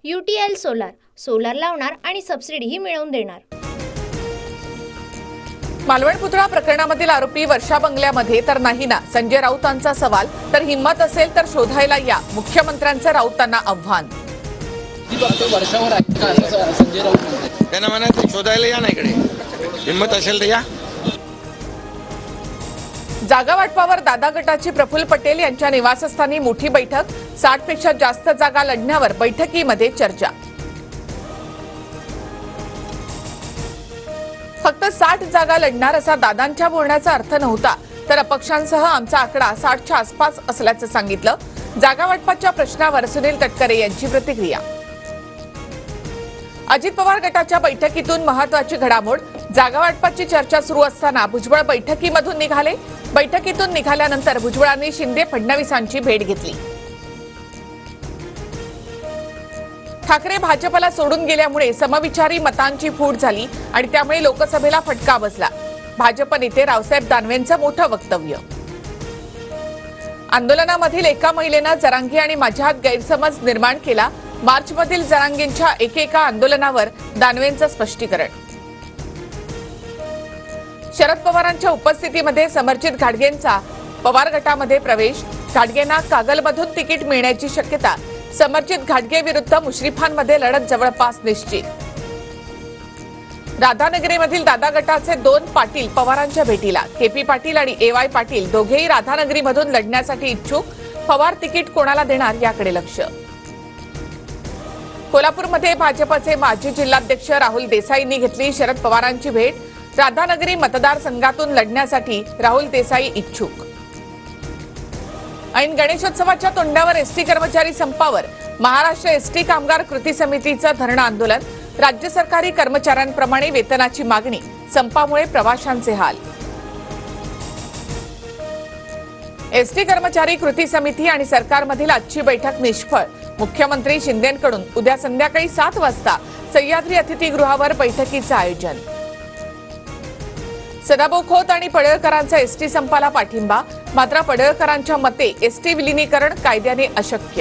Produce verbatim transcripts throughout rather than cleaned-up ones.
UTL solar solar लावणार आणि सबसिडीही मिळवून देणार। मालवण पुतळा प्रकरणामधील आरोपी वर्षा बंगल्यामध्ये तर नाही ना, संजय राऊतांचा सवाल। तर हिम्मत असेल तर शोधायला या, मुख्यमंत्र्यांचं राऊतांना आव्हान। संजय राऊत त्यांना म्हणायचं शोधायला या ना, इकडे हिम्मत असेल तर या। जागा वाटपावर दादा गटाची प्रफुल्ल पटेल यांच्या निवासस्थानी मोठी बैठक, साठ पेक्षा जास्त जागा लढण्यावर बैठकीमध्ये चर्चा। फक्त साठ जागा लढणार असा दादांच्या बोलण्याचा अर्थ नव्हता, तर अपक्षांसह आमचा आकडा साठच्या आसपास असल्याचं सांगितलं। जागा वाटपाच्या प्रश्नावर सुनील तटकरे यांची प्रतिक्रिया। अजित पवार गटाच्या बैठकीतून महत्त्वाची घडामोड, जागा वाटपाची चर्चा सुरू असताना भुजबळ बैठकीमधून निघाले। बैठकीतून निघाल्यानंतर भुजबळांनी शिंदे फडणवीसांची भेट घेतली। ठाकरे भाजपला सोडून गेल्यामुळे समविचारी मतांची फूट झाली आणि त्यामुळे लोकसभेला फटका बसला। भाजप नेते रावसाहेब दानवेंचं मोठं वक्तव्य। आंदोलनामधील एका महिलेनं जरांगे आणि माझ्यात गैरसमज निर्माण केला। मार्चमधील जरांगेंच्या एकेका आंदोलनावर दानवेंचं स्पष्टीकरण। शरद पवारांच्या उपस्थितीमध्ये समर्जित घाटगेंचा पवार गटामध्ये प्रवेश, घाटगेंना कागलमधून तिकीट मिळण्याची शक्यता। समर्जित घाटगे विरुद्ध मुश्रीफांमध्ये लढत जवळपास निश्चित। राधानगरीमधील दादा गटाचे दोन पाटील पवारांच्या भेटीला, केपी पाटील आणि ए वाय पाटील दोघेही राधानगरीमधून लढण्यासाठी इच्छुक। पवार तिकीट कोणाला देणार याकडे लक्ष। कोल्हापूरमध्ये भाजपचे माजी जिल्हाध्यक्ष राहुल देसाईंनी घेतली शरद पवारांची भेट। राधानगरी मतदारसंघातून लढण्यासाठी राहुल देसाई इच्छुक। ऐन गणेशोत्सवाच्या तोंडावर एसटी कर्मचारी संपावर, महाराष्ट्र एसटी कामगार कृती समितीचं धरणं आंदोलन। राज्य सरकारी कर्मचाऱ्यांप्रमाणे वेतनाची मागणी, संपामुळे प्रवाशांचे हाल। एसटी कर्मचारी कृती समिती आणि सरकारमधील आजची बैठक निष्फळ, मुख्यमंत्री शिंदेंकडून उद्या संध्याकाळी सात वाजता सह्याद्री अतिथीगृहावर बैठकीचं आयोजन। सदाभाऊ खोत आणि पडळकरांचा एसटी संपाला पाठिंबा, मात्र पडळकरांच्या मते एसटी विलिनीकरण कायद्याने अशक्य।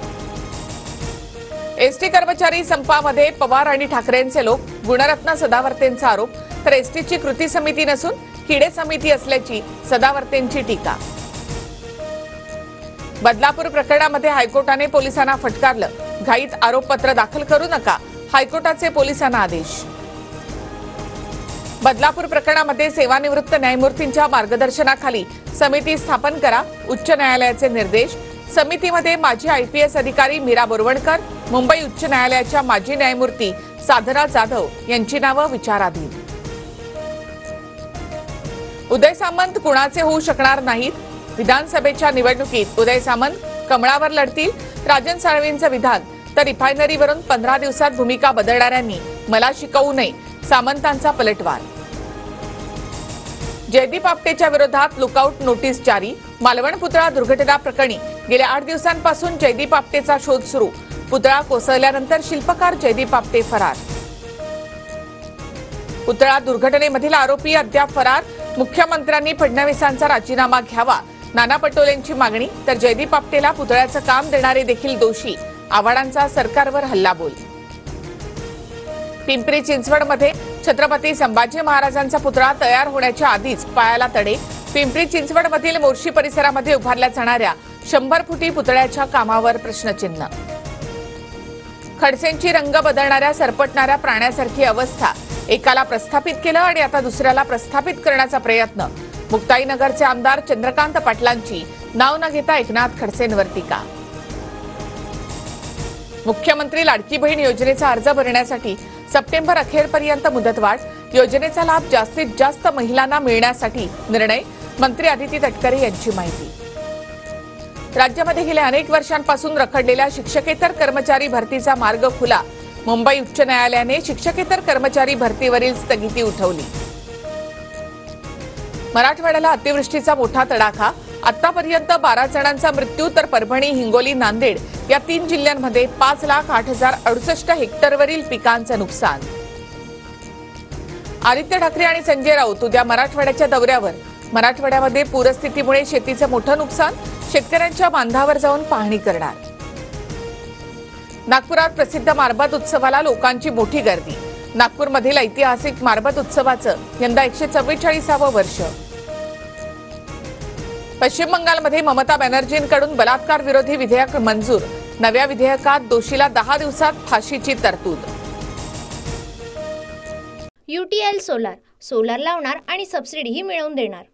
एसटी कर्मचारी संपामध्ये पवार आणि ठाकरेंचे लोक, गुणरत्न सदावर्तेंचा आरोप, तर एसटीची कृती समिती नसून किडे समिती असल्याची सदावर्तेंची टीका। बदलापूर प्रकरणामध्ये हायकोर्टाने पोलिसांना फटकारलं, घाईत आरोपपत्र दाखल करू नका, हायकोर्टाचे पोलिसांना आदेश। बदलापूर प्रकरणामध्ये सेवानिवृत्त न्यायमूर्तींच्या मार्गदर्शनाखाली समिती स्थापन करा, उच्च न्यायालयाचे निर्देश। समितीमध्ये माजी आयपीएस अधिकारी मीरा बोरवणकर, मुंबई उच्च न्यायालयाच्या माजी न्यायमूर्ती साधना जाधव यांची नावं विचाराधीन। उदय सामंत कुणाचे होऊ शकणार नाहीत, विधानसभेच्या निवडणुकीत उदय सामंत कमळावर लढतील, राजन साळवींचं विधान। तर रिफायनरीवरून पंधरा दिवसात भूमिका बदलणाऱ्यांनी मला शिकवू नये, सामंतांचा पलटवार। जयदीप आपटेच्या विरोधात लुकआउट नोटीस जारी, मालवण पुतळा दुर्घटना प्रकरणी गेल्या आठ दिवसांपासून जयदीप आपटेचा शोध सुरू। पुतळा कोसळल्यानंतर शिल्पकार जयदीप आपटे फरार। पुतळा दुर्घटनेमधील आरोपी अद्याप फरार, मुख्यमंत्र्यांनी फडणवीसांचा राजीनामा घ्यावा, नाना पटोलेंची मागणी। तर जयदीप आपटेला पुतळ्याचं काम देणारे देखील दोषी, आव्हाडांचा सरकारवर हल्लाबोल। पिंपरी चिंचवडमध्ये छत्रपती संभाजी महाराजांचा पुतळा तयार होण्याच्या आधीच पायाला तडे। पिंपरी चिंचवडमधील मोर्शी परिसरामध्ये उभारल्या जाणाऱ्या शंभर फुटी पुतळ्याच्या कामावर प्रश्नचिन्ह। खडसेंची रंग बदलणाऱ्या सरपटणाऱ्या प्राण्यासारखी अवस्था, एकाला प्रस्थापित केलं आणि आता दुसऱ्याला प्रस्थापित करण्याचा प्रयत्न। मुक्ताईनगरचे आमदार चंद्रकांत पाटलांची नाव न घेता एकनाथ खडसेंवर टीका। मुख्यमंत्री लाडकी बहीण योजनेचा अर्ज भरण्यासाठी सप्टेंबर अखेरपर्यंत मुदतवाढ, योजनेचा लाभ जास्तीत जास्त महिलांना मिळण्यासाठी निर्णय। मंत्री अदिती तटकरे यांची माहिती। राज्यामध्ये गेल्या अनेक वर्षांपासून रखडलेल्या शिक्षकेतर कर्मचारी भरतीचा मार्ग खुला, मुंबई उच्च न्यायालयाने शिक्षकेतर कर्मचारी भरतीवरील स्थगिती उठवली। मराठवाड्याला अतिवृष्टीचा मोठा तडाखा, आतापर्यंत बारा जणांचा मृत्यू, तर परभणी, हिंगोली, नांदेड या तीन जिल्ह्यांमध्ये पाच लाख आठ हजार अडुसष्ट हेक्टरवरील पिकांचं नुकसान। आदित्य ठाकरे आणि संजय राऊत उद्या मराठवाड्याच्या दौऱ्यावर, मराठवाड्यामध्ये पूरस्थितीमुळे शेतीचं मोठं नुकसान, शेतकऱ्यांच्या बांधावर जाऊन पाहणी करणार। नागपुरात प्रसिद्ध मारबत उत्सवाला लोकांची मोठी गर्दी। नागपूरमधील ऐतिहासिक मारबत उत्सवाचं यंदा एकशे चव्वेचाळीसावं वर्ष। पश्चिम बंगालमध्ये ममता बॅनर्जींकडून बलात्कार विरोधी विधेयक मंजूर। नव्या विधेयकात दोषीला दहा दिवसात फाशीची तरतूद। यूटीएल सोलार सोलार लावणार आणि सबसिडीही मिळवून देणार।